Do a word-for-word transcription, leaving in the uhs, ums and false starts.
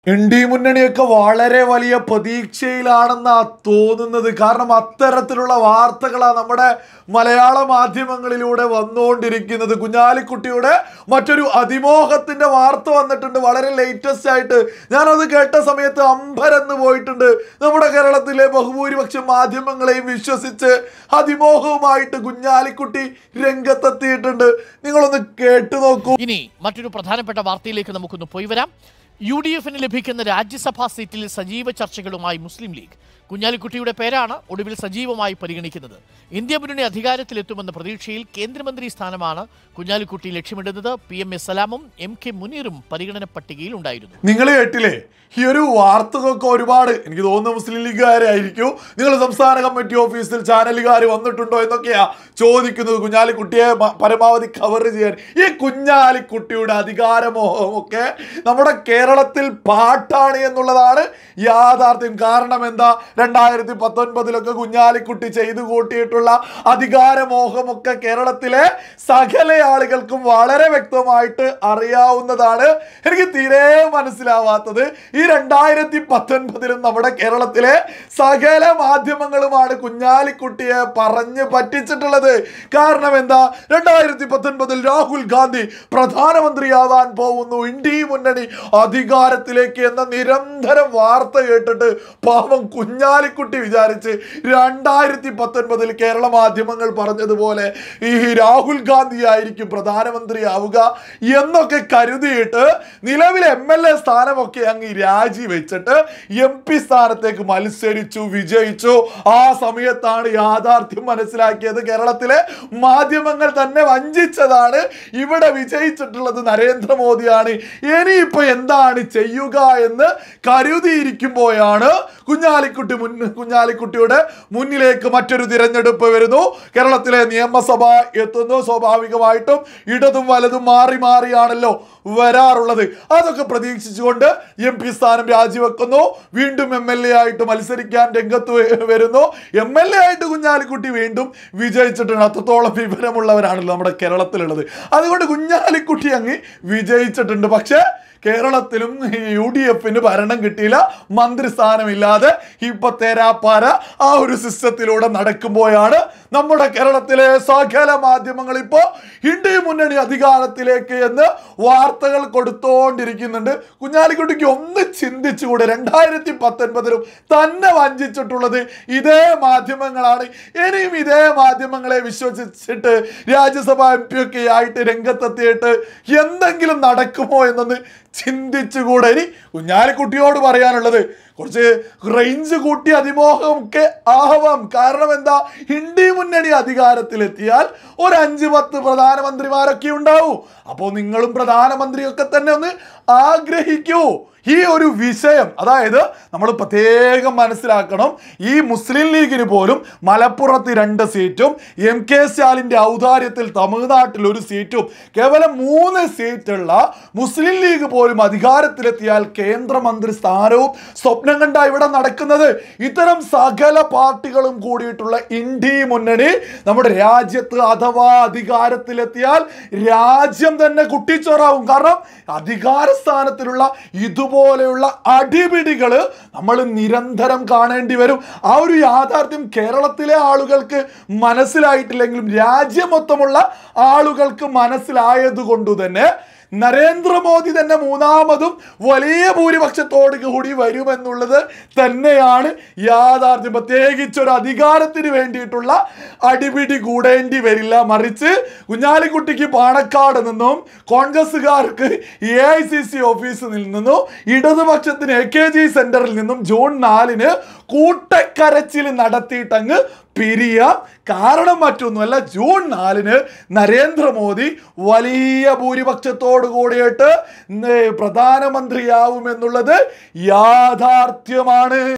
N D മുന്നണിയൊക്കെ വളരെ വലിയ പ്രതീക്ഷയിലാണെന്നാണ് തോന്നുന്നത്. കാരണം അത്തരത്തിലുള്ള വാർത്തകളാണ് നമ്മുടെ മലയാള മാധ്യമങ്ങളിലൂടെ വന്നുകൊണ്ടിരിക്കുന്നത്. കുഞ്ഞാലിക്കുട്ടിയുടെ മറ്റൊരു അതിമോഹത്തിൻ്റെ വാർത്ത വന്നിട്ടുണ്ട്, വളരെ ലേറ്റസ്റ്റ് ആയിട്ട്. ഞാനത് കേട്ട സമയത്ത് അമ്പരന്ന് പോയിട്ടുണ്ട്. നമ്മുടെ കേരളത്തിലെ ബഹുഭൂരിപക്ഷം മാധ്യമങ്ങളെയും വിശ്വസിച്ച് അതിമോഹവുമായിട്ട് കുഞ്ഞാലിക്കുട്ടി രംഗത്തെത്തിയിട്ടുണ്ട്. നിങ്ങളൊന്ന് കേട്ടു നോക്കൂ. ഇനി മറ്റൊരു പ്രധാനപ്പെട്ട വാർത്തയിലേക്ക് നമുക്കൊന്ന് പോയി വരാം. യു ഡി എഫിന് ലഭിക്കുന്ന രാജ്യസഭാ സീറ്റിൽ സജീവ ചർച്ചകളുമായി മുസ്ലിം ലീഗ്. കുഞ്ഞാലിക്കുട്ടിയുടെ പേരാണ് ഒടുവിൽ സജീവമായി പരിഗണിക്കുന്നത്. ഇന്ത്യ മുന്നണി അധികാരത്തിലെത്തുമെന്ന പ്രതീക്ഷയിൽ കേന്ദ്രമന്ത്രി സ്ഥാനമാണ് കുഞ്ഞാലിക്കുട്ടി ലക്ഷ്യമിടുന്നത്. പി എം എസ് സലാമും എം കെ മുനീറും പരിഗണന പട്ടികയിൽ ഉണ്ടായിരുന്നു. നിങ്ങൾ കേട്ടില്ലേ ഈ ഒരു വാർത്തകളൊക്കെ? ഒരുപാട് എനിക്ക് തോന്നുന്നു മുസ്ലിം ലീഗുകാരായിരിക്കും. നിങ്ങൾ സംസ്ഥാന കമ്മിറ്റി ഓഫീസിൽ ചാനലുകാർ വന്നിട്ടുണ്ടോ എന്നൊക്കെയാ ചോദിക്കുന്നത് കുഞ്ഞാലിക്കുട്ടിയെ പരമാവധി കവർ ചെയ്യാൻ. ഈ കുഞ്ഞാലിക്കുട്ടിയുടെ അധികാരമോഹമൊക്കെ നമ്മുടെ കേരളത്തിൽ പാട്ടാണ് എന്നുള്ളതാണ് യാഥാർത്ഥ്യം. കാരണം എന്താ, രണ്ടായിരത്തി പത്തൊൻപതിലൊക്കെ കുഞ്ഞാലിക്കുട്ടി ചെയ്തു കൂട്ടിയിട്ടുള്ള അധികാരമോഹമൊക്കെ കേരളത്തിലെ സകല ആളുകൾക്കും വളരെ വ്യക്തമായിട്ട് അറിയാവുന്നതാണ്. എനിക്ക് തീരെ മനസ്സിലാവാത്തത്, ഈ രണ്ടായിരത്തി പത്തൊൻപതിലും നമ്മുടെ കേരളത്തിലെ സകല മാധ്യമങ്ങളുമാണ് കുഞ്ഞാലിക്കുട്ടിയെ പറഞ്ഞ് പറ്റിച്ചിട്ടുള്ളത്. കാരണം എന്താ, രണ്ടായിരത്തി പത്തൊൻപതിൽ രാഹുൽ ഗാന്ധി പ്രധാനമന്ത്രിയാവാൻ പോകുന്നു, ഇന്ത്യ മുന്നണി അധികാരത്തിലേക്ക് എന്ന നിരന്തരം വാർത്ത കേട്ടിട്ട് പാവം കുഞ്ഞാലിക്കുട്ടി വിചാരിച്ച് രണ്ടായിരത്തി പത്തൊൻപതിൽ കേരള മാധ്യമങ്ങൾ പറഞ്ഞതുപോലെ ഈ രാഹുൽ ഗാന്ധി ആയിരിക്കും പ്രധാനമന്ത്രിയാവുക എന്നൊക്കെ കരുതിയിട്ട് നിലവിലെ എം എൽ എ സ്ഥാനമൊക്കെ അങ്ങ് രാജിവെച്ചിട്ട് എം പി സ്ഥാനത്തേക്ക് മത്സരിച്ചു, വിജയിച്ചു. ആ സമയത്താണ് യാഥാർത്ഥ്യം മനസ്സിലാക്കിയത്. കേരളത്തിലെ മാധ്യമങ്ങൾ തന്നെ വഞ്ചിച്ചതാണ്. ഇവിടെ വിജയിച്ചിട്ടുള്ളത് നരേന്ദ്രമോദിയാണ്. ഇനിയിപ്പോ എന്താണ് ചെയ്യുക എന്ന് കരുതിയിരിക്കുമ്പോഴാണ് കുഞ്ഞാലിക്കുട്ടി മുൻ കുഞ്ഞാലിക്കുട്ടിയുടെ മുന്നിലേക്ക് മറ്റൊരു തിരഞ്ഞെടുപ്പ് വരുന്നു. കേരളത്തിലെ നിയമസഭ എത്തുന്നു. സ്വാഭാവികമായിട്ടും ഇടതും വലതും മാറി മാറിയാണല്ലോ വരാറുള്ളത്. അതൊക്കെ പ്രതീക്ഷിച്ചുകൊണ്ട് എം പി സ്ഥാനം രാജിവെക്കുന്നു. വീണ്ടും എം എൽ എ ആയിട്ട് മത്സരിക്കാൻ രംഗത്ത് വരുന്നു. എം എൽ എ ആയിട്ട് കുഞ്ഞാലിക്കുട്ടി വീണ്ടും വിജയിച്ചിട്ടുണ്ട്. അത്രത്തോളം വിവരമുള്ളവരാണല്ലോ നമ്മുടെ കേരളത്തിലുള്ളത്. അതുകൊണ്ട് കുഞ്ഞാലിക്കുട്ടി അങ്ങ് വിജയിച്ചിട്ടുണ്ട്. പക്ഷേ കേരളത്തിലും യു ഡി എഫിന് ഭരണം കിട്ടിയില്ല, മന്ത്രിസ്ഥാനമില്ലാതെ ഇപ്പൊ തേരാപ്പാര ആ ഒരു സിസ്റ്റത്തിലൂടെ നടക്കുമ്പോഴാണ് നമ്മുടെ കേരളത്തിലെ സകല മാധ്യമങ്ങൾ ഇപ്പോൾ ഇന്ത്യ മുന്നണി അധികാരത്തിലേക്ക് എന്ന് വാർത്തകൾ കൊടുത്തോണ്ടിരിക്കുന്നുണ്ട്. കുഞ്ഞാലിക്കുട്ടിക്ക് ഒന്ന് ചിന്തിച്ചുകൂടെ? രണ്ടായിരത്തി പത്തൊൻപതിലും തന്നെ വഞ്ചിച്ചിട്ടുള്ളത് ഇതേ മാധ്യമങ്ങളാണ്. ഇനിയും ഇതേ മാധ്യമങ്ങളെ വിശ്വസിച്ചിട്ട് രാജ്യസഭ എം പി ഒക്കെ ആയിട്ട് രംഗത്തെത്തിയിട്ട് എന്തെങ്കിലും നടക്കുമോ എന്നൊന്ന് ചിന്തിച്ചുകൂടെ? ഇനി കുഞ്ഞാലിക്കുട്ടിയോട് പറയാനുള്ളത്, കുറച്ച് റേഞ്ച് കൂട്ടി അതിമോഹമൊക്കെ ആവാം. കാരണം എന്താ, ഇന്ത്യ മുന്നണി അധികാരത്തിലെത്തിയാൽ ഒരു അഞ്ച് പത്ത് പ്രധാനമന്ത്രിമാരൊക്കെ ഉണ്ടാവും. അപ്പോൾ നിങ്ങളും പ്രധാനമന്ത്രിയൊക്കെ തന്നെ ഒന്ന് ആഗ്രഹിക്കൂ. ഈ ഒരു വിഷയം, അതായത് നമ്മൾ പ്രത്യേകം മനസ്സിലാക്കണം, ഈ മുസ്ലിം ലീഗിന് പോലും മലപ്പുറത്ത് രണ്ട് സീറ്റും എം കെ സ്റ്റാലിൻ്റെ ഔദാര്യത്തിൽ തമിഴ്നാട്ടിൽ ഒരു സീറ്റും, കേവലം മൂന്ന് സീറ്റുള്ള മുസ്ലിം ലീഗ് പോലും അധികാരത്തിലെത്തിയാൽ കേന്ദ്രമന്ത്രി സ്ഥാനവും സ്വപ്നം കണ്ട ഇവിടെ നടക്കുന്നത്. ഇത്തരം സകല പാർട്ടികളും കൂടിയിട്ടുള്ള ഇന്ത്യ മുന്നണി നമ്മുടെ രാജ്യത്ത് അഥവാ അധികാരത്തിലെത്തിയാൽ രാജ്യം തന്നെ കുട്ടിച്ചോറാവും. കാരണം അധികാര സ്ഥാനത്തിലുള്ള ഇതുപോലെയുള്ള അടിപിടികൾ നമ്മൾ നിരന്തരം കാണേണ്ടി വരും. ആ ഒരു യാഥാർത്ഥ്യം കേരളത്തിലെ ആളുകൾക്ക് മനസ്സിലായിട്ടില്ലെങ്കിലും രാജ്യം മൊത്തമുള്ള ആളുകൾക്ക് മനസ്സിലായതുകൊണ്ട് തന്നെ നരേന്ദ്രമോദി തന്നെ മൂന്നാമതും വലിയ ഭൂരിപക്ഷത്തോടു കൂടി വരുമെന്നുള്ളത് തന്നെയാണ് യാഥാർത്ഥ്യം. പ്രത്യേകിച്ച് ഒരു അധികാരത്തിന് വേണ്ടിയിട്ടുള്ള അടിപിടി കൂടേണ്ടി വരില്ല. മറിച്ച് കുഞ്ഞാലിക്കുട്ടിക്ക് പാണക്കാട് നിന്നും കോൺഗ്രസ്സുകാർക്ക് എ ഐ സി സി ഓഫീസിൽ നിന്നും ഇടതുപക്ഷത്തിന് എ കെ ജി സെന്ററിൽ നിന്നും ജൂൺ നാലിന് കൂട്ടക്കരച്ചിൽ നടത്തിയിട്ടങ്ങ് പിരിയാം. കാരണം മറ്റൊന്നുമല്ല, ജൂൺ നാലിന് നരേന്ദ്രമോദി വലിയ ഭൂരിപക്ഷത്തോടു കൂടിയിട്ട് പ്രധാനമന്ത്രിയാവുമെന്നുള്ളത് യാഥാർത്ഥ്യമാണ്.